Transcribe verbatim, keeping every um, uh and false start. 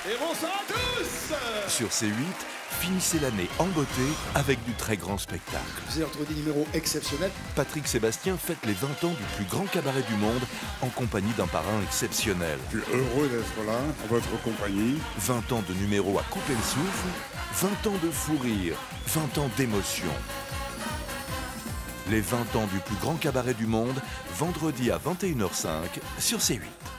Et bonsoir à tous. Sur C huit, finissez l'année en beauté avec du très grand spectacle. Vous avez retrouvé des numéros exceptionnels. Patrick Sébastien fête les vingt ans du plus grand cabaret du monde en compagnie d'un parrain exceptionnel. Je suis heureux d'être là, en votre compagnie. vingt ans de numéros à couper le souffle, vingt ans de fou rire, vingt ans d'émotion. Les vingt ans du plus grand cabaret du monde, vendredi à vingt et une heures cinq sur C huit.